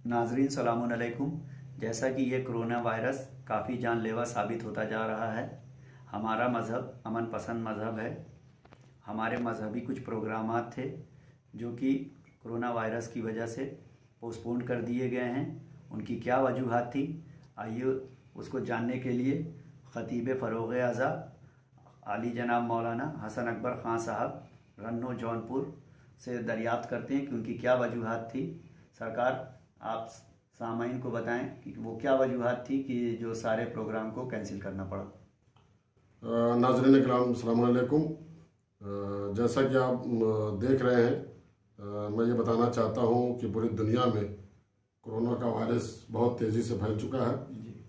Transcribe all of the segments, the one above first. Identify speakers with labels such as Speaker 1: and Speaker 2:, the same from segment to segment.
Speaker 1: नाजरीन सलामुन अलैकुम। जैसा कि ये कोरोना वायरस काफ़ी जानलेवा साबित होता जा रहा है, हमारा मज़हब अमन पसंद मज़हब है। हमारे मजहबी कुछ प्रोग्रामात थे जो कि कोरोना वायरस की वजह से पोस्टपोन कर दिए गए हैं। उनकी क्या वजूहात थी, आइए उसको जानने के लिए ख़तीब फ़रोग़ अज़ा आली जनाब मौलाना हसन अकबर ख़ान साहब रन्नो जौनपुर से दरियाफ्त करते हैं कि उनकी क्या वजूहात थी। सरकार, आप सामाइन को बताएं कि वो क्या वजूहात थी कि जो सारे प्रोग्राम को कैंसिल करना पड़ा।
Speaker 2: नाज़रीन किराम अस्सलाम वालेकुम। जैसा कि आप देख रहे हैं, मैं ये बताना चाहता हूँ कि पूरी दुनिया में कोरोना का वायरस बहुत तेज़ी से फैल चुका है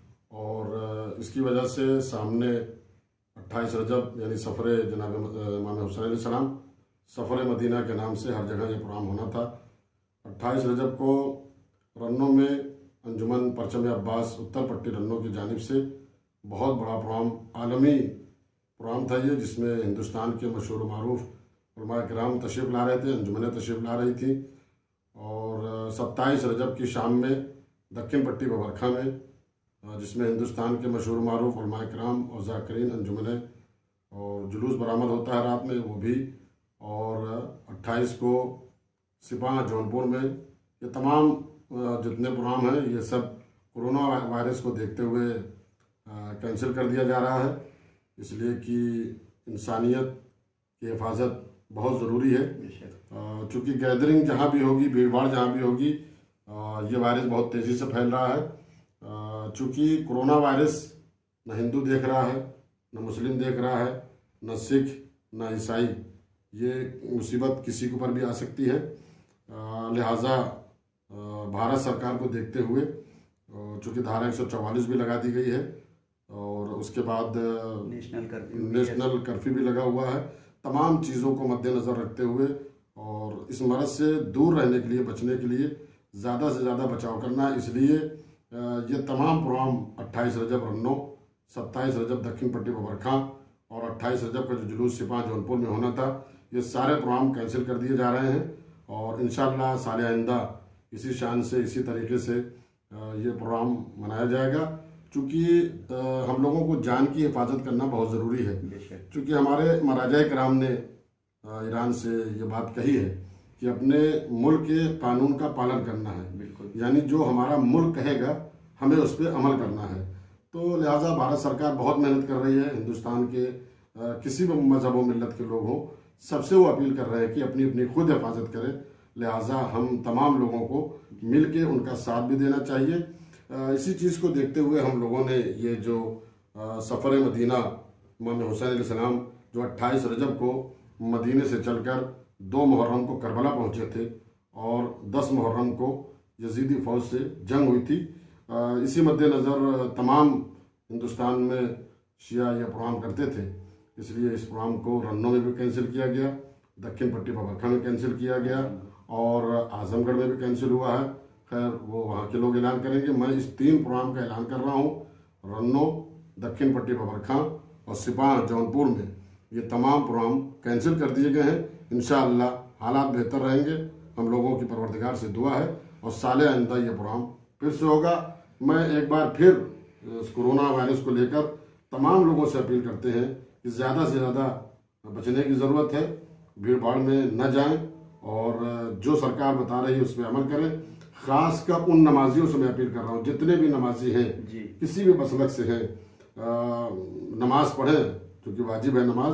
Speaker 2: और इसकी वजह से सामने 28 रजब यानी सफ़र जनाब इमाम हुसैन अलैहिस्सलाम सफ़र मदीना के नाम से हर जगह ये प्रोग्राम होना था। 28 रजब को रन्नो में अंजुमन परचम अब्बास उत्तर पट्टी रन्नो की जानिब से बहुत बड़ा प्रोग्राम, आलमी प्रोग्राम था ये, जिसमें हिंदुस्तान के मशहूर मारूफ उलमा किराम तशरीफ़ ला रहे थे, अंजुमनें तशरीफ़ ला रही थी। और 27 रजब की शाम में दक्षिण पट्टी बबरखा में, जिसमें हिंदुस्तान के मशहूर मारूफ उलमा किराम और ज़ाकिरीन अंजुमनें और जुलूस बरामद होता है रात में, वो भी। और 28 को सिपाह जौनपुर में, ये तमाम जितने प्रोग्राम हैं ये सब कोरोना वायरस को देखते हुए कैंसिल कर दिया जा रहा है, इसलिए कि इंसानियत की हिफाजत बहुत ज़रूरी है। चूँकि गैदरिंग जहाँ भी होगी, भीड़ भाड़ जहाँ भी होगी, ये वायरस बहुत तेज़ी से फैल रहा है। चूँकि कोरोना वायरस न हिंदू देख रहा है, न मुस्लिम देख रहा है, न सिख, न ईसाई, ये मुसीबत किसी के ऊपर भी आ सकती है। लिहाजा भारत सरकार को देखते हुए, चूँकि धारा 144 भी लगा दी गई है और उसके बाद नेशनल कर्फ्यू भी लगा हुआ है, तमाम चीज़ों को मद्देनज़र रखते हुए और इस मरज़ से दूर रहने के लिए, बचने के लिए ज़्यादा से ज़्यादा बचाव करना है। इसलिए ये तमाम प्रोग्राम 28 रजब रन्नो, 27 रजब दक्षिण पट्टी बबरखा और 28 रजब का जो जुलूस सिपाह जौनपुर में होना था, ये सारे प्रोग्राम कैंसिल कर दिए जा रहे हैं। और इंशाअल्लाह साल आइंदा इसी शान से, इसी तरीके से ये प्रोग्राम मनाया जाएगा। चूँकि हम लोगों को जान की हिफाजत करना बहुत ज़रूरी है। चूँकि हमारे महाराजा कराम ने ईरान से ये बात कही है कि अपने मुल्क के कानून का पालन करना है, यानी जो हमारा मुल्क कहेगा हमें उस पर अमल करना है। तो लिहाजा भारत सरकार बहुत मेहनत कर रही है। हिंदुस्तान के किसी भी मजहब व मिल्लत के लोग हों, सबसे वो अपील कर रहे हैं कि अपनी अपनी खुद हिफाजत करें। लिहाजा हम तमाम लोगों को मिल के उनका साथ भी देना चाहिए। इसी चीज़ को देखते हुए हम लोगों ने ये जो सफ़र मदीना इमाम हुसैन अलैहिस्सलाम जो 28 रजब को मदीने से चलकर 2 मुहर्रम को करबला पहुँचे थे और 10 मुहर्रम को यजीदी फ़ौज से जंग हुई थी, इसी मद्देनज़र तमाम हिंदुस्तान में शिया यह प्रोग्राम करते थे, इसलिए इस प्रोग्राम को रन्नो में भी कैंसिल किया गया, दक्षिण पट्टी बबरखा में कैंसिल किया गया और आजमगढ़ में भी कैंसिल हुआ है। खैर वो वहाँ के लोग ऐलान करेंगे। मैं इस 3 प्रोग्राम का ऐलान कर रहा हूँ। रन्नो, दक्षिण पट्टी बबरखा और सिपाह जौनपुर में ये तमाम प्रोग्राम कैंसिल कर दिए गए हैं। इंशाअल्लाह हालात बेहतर रहेंगे, हम लोगों की परवरदिगार से दुआ है और साल आइंदा ये प्रोग्राम फिर से होगा। मैं एक बार फिर इस कोरोना वायरस को लेकर तमाम लोगों से अपील करते हैं कि ज़्यादा से ज़्यादा बचने की ज़रूरत है, भीड़ भाड़ में न जाएं और जो सरकार बता रही है उस पर अमल करें। ख़ासकर उन नमाजियों से मैं अपील कर रहा हूँ, जितने भी नमाजी हैं, किसी भी मसलक से हैं, नमाज पढ़ें क्योंकि वाजिब है नमाज,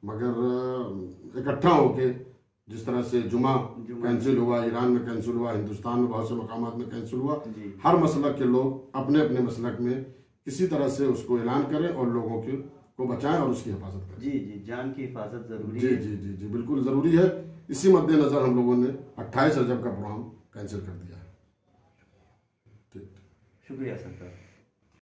Speaker 2: मगर इकट्ठा होके, जिस तरह से जुमा कैंसिल हुआ, ईरान में कैंसिल हुआ, हिंदुस्तान में बहुत से मकामात में कैंसिल हुआ, हर मसलक के लोग अपने अपने मसलक में किसी तरह से उसको ऐलान करें और लोगों को बचाएं और उसकी हिफाजत करें।
Speaker 1: जी, जान की हिफाजत जरूरी
Speaker 2: है। जी, बिल्कुल ज़रूरी है। इसी मद्देनज़र हम लोगों ने 28 रजब का प्रोग्राम कैंसिल कर दिया है। ठीक,
Speaker 1: शुक्रिया सरकार।